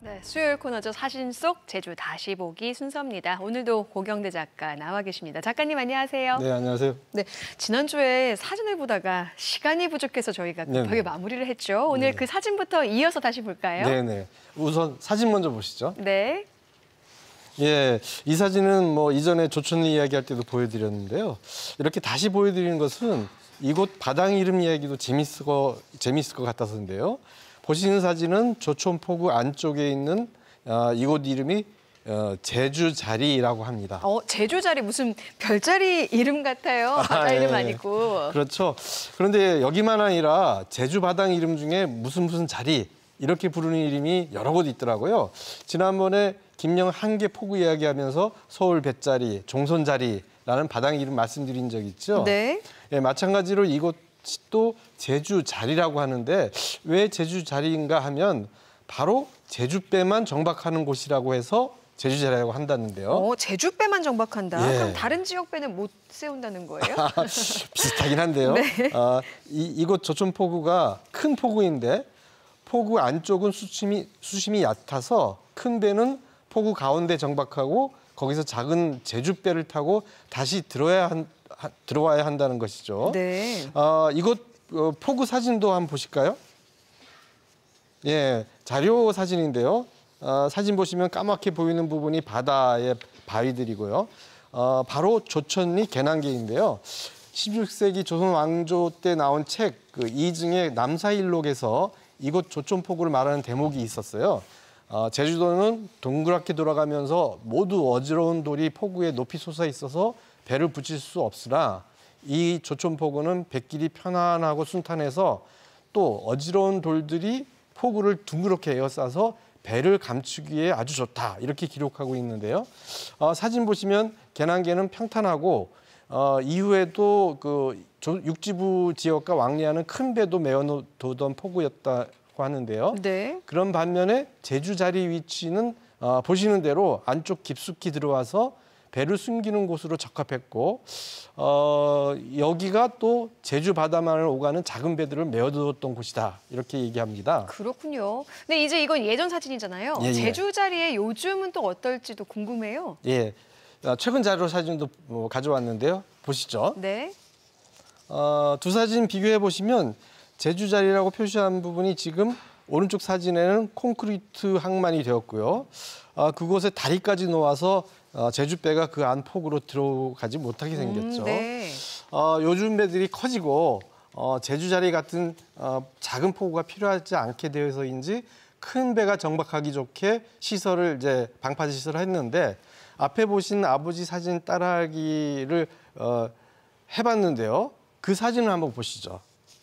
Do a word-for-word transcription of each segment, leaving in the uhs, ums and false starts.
네, 수요일 코너죠. 사진 속 제주 다시 보기 순서입니다. 오늘도 고경대 작가 나와 계십니다. 작가님 안녕하세요. 네, 안녕하세요. 네, 지난주에 사진을 보다가 시간이 부족해서 저희가 급하게 네네. 마무리를 했죠. 오늘 네. 그 사진부터 이어서 다시 볼까요? 네네. 우선 사진 먼저 보시죠. 네. 예, 이 사진은 뭐 이전에 조천 이야기할 때도 보여드렸는데요. 이렇게 다시 보여드리는 것은 이곳 바당 이름 이야기도 재밌을 거, 재밌을 것 같아서인데요. 보시는 사진은 조촌포구 안쪽에 있는 어, 이곳 이름이 어, 제주자리라고 합니다. 어, 제주자리 무슨 별자리 이름 같아요. 바다 아, 이름 예. 아니고. 그렇죠. 그런데 여기만 아니라 제주 바당 이름 중에 무슨 무슨 자리 이렇게 부르는 이름이 여러 곳 있더라고요. 지난번에 김영 한계 포구 이야기하면서 서울 뱃자리, 종선자리라는 바당 이름 말씀드린 적 있죠. 네. 예, 마찬가지로 이곳도 제주자리라고 하는데 왜 제주자리인가 하면 바로 제주배만 정박하는 곳이라고 해서 제주자리라고 한다는데요. 어, 제주배만 정박한다. 예. 그럼 다른 지역배는 못 세운다는 거예요? 비슷하긴 한데요. 네. 아, 이, 이곳 조촌포구가 큰 포구인데 포구 안쪽은 수심이, 수심이 얕아서 큰 배는 포구 가운데 정박하고 거기서 작은 제주배를 타고 다시 들어야 한, 하, 들어와야 한다는 것이죠. 네. 아, 이곳 어, 포구 사진도 한번 보실까요? 예, 자료 사진인데요. 어, 사진 보시면 까맣게 보이는 부분이 바다의 바위들이고요. 어, 바로 조천리 개난계인데요. 십육 세기 조선 왕조 때 나온 책 그 이증의 남사일록에서 이곳 조촌포구를 말하는 대목이 있었어요. 어, 제주도는 동그랗게 돌아가면서 모두 어지러운 돌이 포구에 높이 솟아 있어서 배를 붙일 수 없으나 이 조촌포구는 뱃길이 편안하고 순탄해서 또 어지러운 돌들이 포구를 둥그렇게 에워싸서 배를 감추기에 아주 좋다 이렇게 기록하고 있는데요. 어, 사진 보시면 개난계는 평탄하고 어, 이후에도 그 육지부 지역과 왕래하는 큰 배도 메어두던 포구였다고 하는데요. 네. 그런 반면에 제주자리 위치는 어, 보시는 대로 안쪽 깊숙이 들어와서 배를 숨기는 곳으로 적합했고 어, 여기가 또 제주 바다만을 오가는 작은 배들을 메어두었던 곳이다 이렇게 얘기합니다. 그렇군요. 근데 이제 이건 예전 사진이잖아요. 예, 예. 제주자리에 요즘은 또 어떨지도 궁금해요. 예, 어, 최근 자료 사진도 뭐 가져왔는데요. 보시죠. 네. 어, 두 사진 비교해 보시면 제주자리라고 표시한 부분이 지금 오른쪽 사진에는 콘크리트 항만이 되었고요. 어, 그곳에 다리까지 놓아서 어, 제주배가 그 안 폭으로 들어가지 못하게 생겼죠. 음, 네. 어, 요즘 배들이 커지고 어, 제주자리 같은 어, 작은 포구가 필요하지 않게 되어서인지 큰 배가 정박하기 좋게 시설을 이제 방파제 시설을 했는데 앞에 보신 아버지 사진 따라하기를 어, 해봤는데요. 그 사진을 한번 보시죠.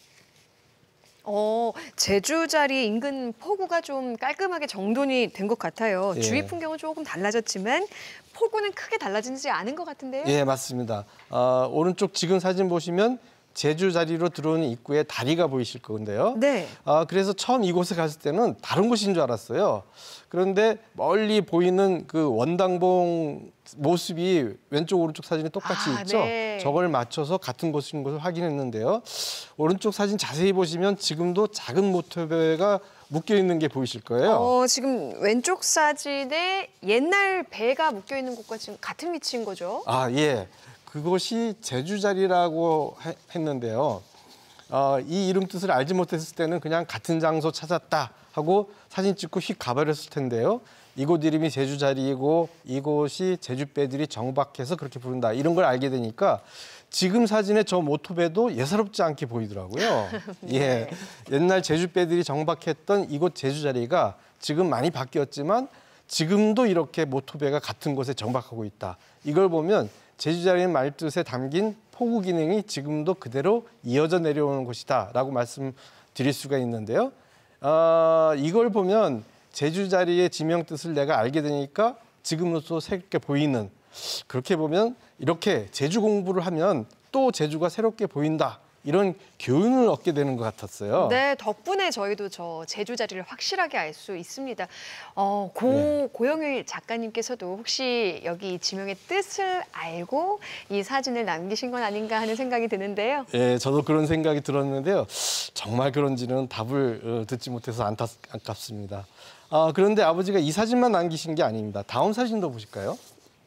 어, 제주자리 인근 포구가 좀 깔끔하게 정돈이 된 것 같아요. 예. 주위 풍경은 조금 달라졌지만 포구는 크게 달라지지 않은 것 같은데요. 예, 맞습니다. 어, 오른쪽 지금 사진 보시면 제주자리로 들어오는 입구에 다리가 보이실 건데요. 네. 어, 그래서 처음 이곳에 갔을 때는 다른 곳인 줄 알았어요. 그런데 멀리 보이는 그 원당봉 모습이 왼쪽 오른쪽 사진이 똑같이 아, 있죠. 네. 저걸 맞춰서 같은 곳인 것을 확인했는데요. 오른쪽 사진 자세히 보시면 지금도 작은 모터배가 묶여 있는 게 보이실 거예요. 어, 지금 왼쪽 사진에 옛날 배가 묶여 있는 곳과 지금 같은 위치인 거죠? 아, 예. 그곳이 제주자리라고 해- 했는데요. 어, 이 이름 뜻을 알지 못했을 때는 그냥 같은 장소 찾았다 하고 사진 찍고 휙 가버렸을 텐데요. 이곳 이름이 제주자리이고 이곳이 제주배들이 정박해서 그렇게 부른다. 이런 걸 알게 되니까 지금 사진의 저 모토배도 예사롭지 않게 보이더라고요. 네. 예, 옛날 제주배들이 정박했던 이곳 제주자리가 지금 많이 바뀌었지만 지금도 이렇게 모토배가 같은 곳에 정박하고 있다. 이걸 보면 제주자리의 말뜻에 담긴 포구 기능이 지금도 그대로 이어져 내려오는 곳이다라고 말씀드릴 수가 있는데요. 어, 이걸 보면 제주자리의 지명 뜻을 내가 알게 되니까 지금으로서 새롭게 보이는, 그렇게 보면 이렇게 제주 공부를 하면 또 제주가 새롭게 보인다. 이런 교훈을 얻게 되는 것 같았어요. 네, 덕분에 저희도 저 제주자리를 확실하게 알 수 있습니다. 어, 고, 네. 고영일 작가님께서도 혹시 여기 지명의 뜻을 알고 이 사진을 남기신 건 아닌가 하는 생각이 드는데요. 예, 저도 그런 생각이 들었는데요. 정말 그런지는 답을 어, 듣지 못해서 안타, 안타깝습니다. 아, 그런데 아버지가 이 사진만 남기신 게 아닙니다. 다음 사진도 보실까요?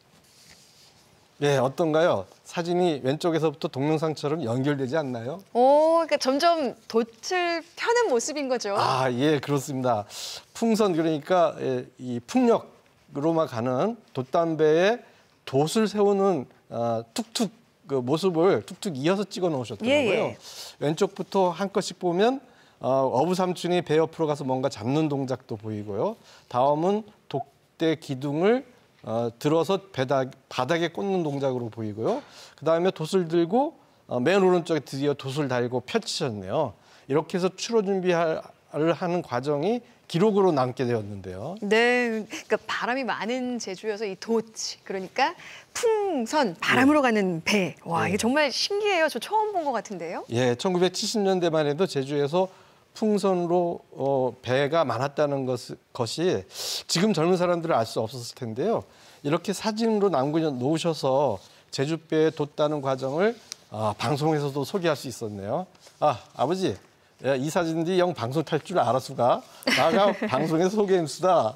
네, 어떤가요? 사진이 왼쪽에서부터 동영상처럼 연결되지 않나요? 오, 그러니까 점점 돛을 펴는 모습인 거죠. 아, 예, 그렇습니다. 풍선, 그러니까 예, 이 풍력으로만 가는 돛담배에 돛을 세우는 어, 툭툭 그 모습을 툭툭 이어서 찍어 놓으셨더라고요. 예, 예. 왼쪽부터 한 컷씩 보면 어, 어부 삼촌이 배 옆으로 가서 뭔가 잡는 동작도 보이고요. 다음은 독대 기둥을 어, 들어서 배닥, 바닥에 꽂는 동작으로 보이고요. 그다음에 돛을 들고 어, 맨 오른쪽에 드디어 돛을 달고 펼치셨네요. 이렇게 해서 추로 준비를 하는 과정이 기록으로 남게 되었는데요. 네, 그러니까 바람이 많은 제주여서 이 돛, 그러니까 풍선, 바람으로 가는 배. 와, 네. 이게 정말 신기해요. 저 처음 본 것 같은데요. 예, 천구백칠십 년대만 해도 제주에서 풍선으로 어, 배가 많았다는 것, 것이 지금 젊은 사람들은 알 수 없었을 텐데요. 이렇게 사진으로 남겨놓으셔서 제주배에 돛다는 과정을 아, 방송에서도 소개할 수 있었네요. 아, 아버지, 야, 이 사진들이 영 방송 탈 줄 알았수가? 나가 방송에서 소개했수다.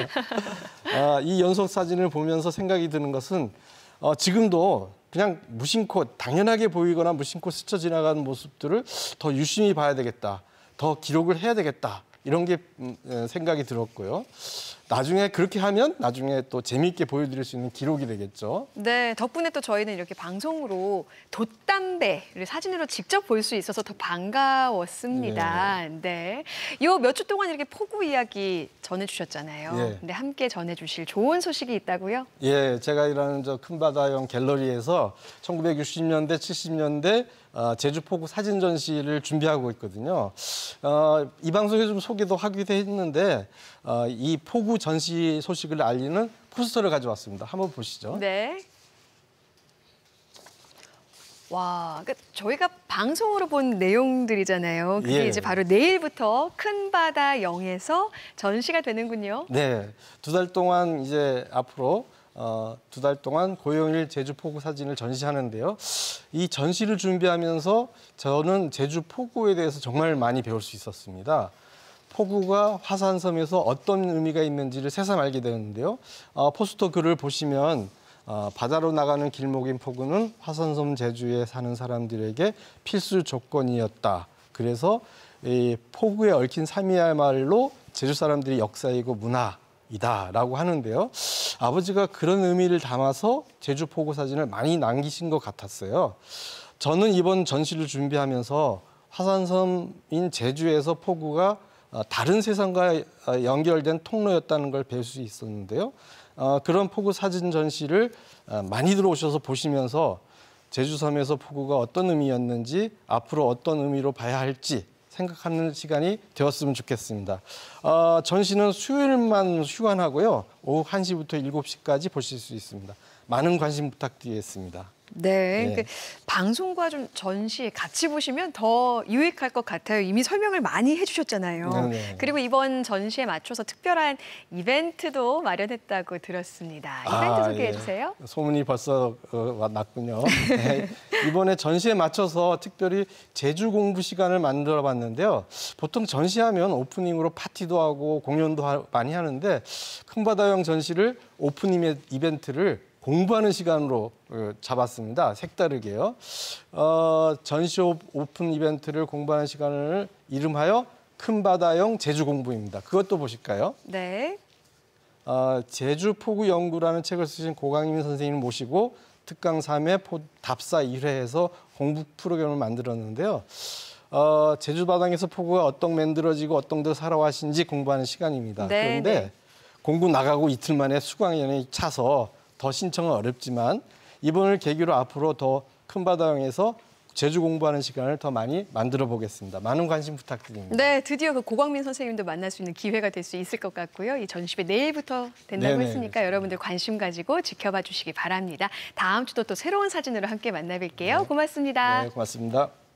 아, 이 연속 사진을 보면서 생각이 드는 것은 어, 지금도 그냥 무심코 당연하게 보이거나 무심코 스쳐 지나가는 모습들을 더 유심히 봐야 되겠다. 더 기록을 해야 되겠다. 이런 게 생각이 들었고요. 나중에 그렇게 하면 나중에 또 재미있게 보여드릴 수 있는 기록이 되겠죠. 네, 덕분에 또 저희는 이렇게 방송으로 돛담배를 사진으로 직접 볼 수 있어서 더 반가웠습니다. 네. 요 몇 주 동안 이렇게 포구 이야기 전해주셨잖아요. 예. 근데 함께 전해주실 좋은 소식이 있다고요? 예, 제가 일하는 저 큰바다형 갤러리에서 천구백육십 년대, 칠십 년대 어, 제주 포구 사진 전시를 준비하고 있거든요. 어, 이 방송에 좀 소개도 하기도 했는데 어, 이 포구 전시 소식을 알리는 포스터를 가져왔습니다. 한번 보시죠. 네. 와, 그러니까 저희가 방송으로 본 내용들이잖아요. 그게 예. 이제 바로 내일부터 큰바다 영에서 전시가 되는군요. 네, 두 달 동안 이제 앞으로 어, 두 달 동안 고영일 제주 포구 사진을 전시하는데요. 이 전시를 준비하면서 저는 제주 포구에 대해서 정말 많이 배울 수 있었습니다. 포구가 화산섬에서 어떤 의미가 있는지를 새삼 알게 되는데요. 어, 포스터 글을 보시면 어, 바다로 나가는 길목인 포구는 화산섬 제주에 사는 사람들에게 필수 조건이었다. 그래서 이 포구에 얽힌 삼이할 말로 제주 사람들이 역사이고 문화이다라고 하는데요. 아버지가 그런 의미를 담아서 제주 포구 사진을 많이 남기신 것 같았어요. 저는 이번 전시를 준비하면서 화산섬인 제주에서 포구가 다른 세상과 연결된 통로였다는 걸 배울 수 있었는데요. 어, 그런 포구 사진 전시를 많이들 오셔서 보시면서 제주섬에서 포구가 어떤 의미였는지 앞으로 어떤 의미로 봐야 할지 생각하는 시간이 되었으면 좋겠습니다. 어, 전시는 수요일만 휴관하고요. 오후 한 시부터 일곱 시까지 보실 수 있습니다. 많은 관심 부탁드리겠습니다. 네, 네. 그 방송과 좀 전시 같이 보시면 더 유익할 것 같아요. 이미 설명을 많이 해주셨잖아요. 네네. 그리고 이번 전시에 맞춰서 특별한 이벤트도 마련했다고 들었습니다. 이벤트 아, 소개해 예. 주세요. 소문이 벌써 어, 났군요. 네. 이번에 전시에 맞춰서 특별히 제주 공부 시간을 만들어 봤는데요. 보통 전시하면 오프닝으로 파티도 하고 공연도 하, 많이 하는데 큰바다형 전시를 오프닝 이벤트를 공부하는 시간으로 잡았습니다. 색다르게요. 어, 전시 오픈 이벤트를 공부하는 시간을 이름하여 큰바다형 제주 공부입니다. 그것도 보실까요? 네. 어, 제주 포구 연구라는 책을 쓰신 고강민 선생님을 모시고 특강 삼 회, 답사 일 회에서 공부 프로그램을 만들었는데요. 어, 제주 바닥에서 포구가 어떤 만들어지고 어떤 데 살아왔는지 공부하는 시간입니다. 네, 그런데 네. 공부 나가고 이틀 만에 수강연이 차서 더 신청은 어렵지만 이번을 계기로 앞으로 더 큰바다형에서 제주 공부하는 시간을 더 많이 만들어 보겠습니다. 많은 관심 부탁드립니다. 네, 드디어 그 고광민 선생님도 만날 수 있는 기회가 될 수 있을 것 같고요. 이 전시회 내일부터 된다고 네네, 했으니까 그렇습니다. 여러분들 관심 가지고 지켜봐 주시기 바랍니다. 다음 주도 또 새로운 사진으로 함께 만나뵐게요. 고맙습니다. 네, 고맙습니다.